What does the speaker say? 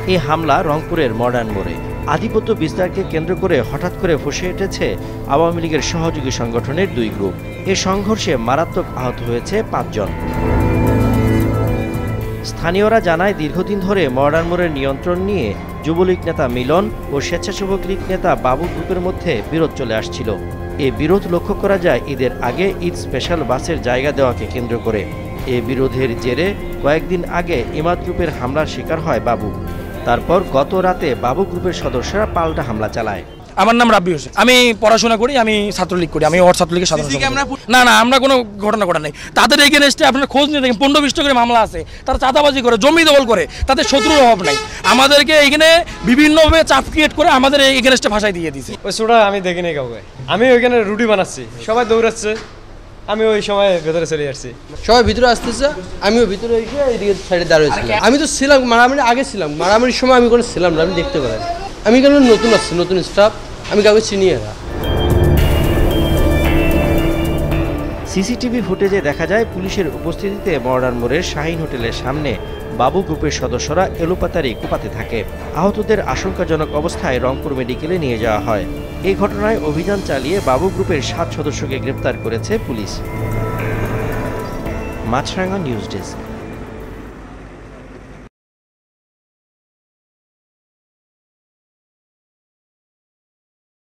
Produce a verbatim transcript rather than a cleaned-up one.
এই হামলা রংপুরের মডার্ন মোড়ে। আধিপত্য বিস্তারকে কেন্দ্র করে হঠাৎ করে ফুঁসে উঠেছে আওয়ামী লীগের সহযোগী সংগঠনের দুই গ্রুপ। এ সংঘর্ষে মারাত্মক আহত হয়েছে পাঁচজন। স্থানীয়রা জানায়, দীর্ঘদিন ধরে মডার্ন মোড়ের নিয়ন্ত্রণ নিয়ে যুবলীগ নেতা মিলন ও স্বেচ্ছাসেবক লীগ নেতা বাবু গ্রুপের মধ্যে বিরোধ চলে আসছিল। এ বিরোধ লক্ষ্য করা যায় ঈদের আগে ঈদ স্পেশাল বাসের জায়গা দেওয়াকে কেন্দ্র করে। এ বিরোধের জেরে কয়েকদিন আগে ইমাদ গ্রুপের হামলার শিকার হয় বাবু। তারপর গত রাতে বাবু গ্রুপের সদস্যরা পাল্টা হামলা চালায়। আমার নাম রাব্বি হোসেন, আমি পড়াশোনা করি, আমি ছাত্রলীগ করি, আমি ওর ছাত্রলীগের সাধারণ না না আমরা কোনো ঘটনা ঘটা নাই। তাদের এগেনস্টে আপনার খোঁজ নিয়ে দেখেন পনেরো বিশ করে মামলা আছে, তারা চাঁদাবাজি করে, জমি দখল করে, তাদের শত্রুর অভাব নাই। আমাদেরকে এখানে বিভিন্নভাবে চাপ ক্রিয়েট করে আমাদের এগেনস্টে ভাষায় দিয়ে দিয়েছে। ওই ছোটা আমি দেখিনি কাউকে, আমি ওইখানে রুটি বানাচ্ছি, সবাই দৌড়াচ্ছে, আমি ওই সময় ভেতরে চলে আসছি। সবাই ভিতরে আসতেছে, আমিও ভিতরে এসে এইদিকে সাইডে দাঁড়িয়েছিলাম। আমি তো ছিলাম মারামারি আগে ছিলাম, মারামারির সময় আমি কোনো ছিলাম না, আমি দেখতে পাই। আমি কেন নতুন আসছি, নতুন স্টাফ, আমি কাউকে চিনি না। সিসিটিভি ফুটেজে দেখা যায়, পুলিশের উপস্থিতিতে মডার্ন মোড়ের শাহিন হোটেলের সামনে বাবু গ্রুপের সদস্যরা এলোপাতারি কোপাতে থাকে। আহতদের আশঙ্কাজনক অবস্থায় রংপুর মেডিকেলে নিয়ে যাওয়া হয়। এই ঘটনায় অভিযান চালিয়ে বাবু গ্রুপের সাত সদস্যকে গ্রেপ্তার করেছে পুলিশ। মাছরাঙা নিউজ ডেস্ক।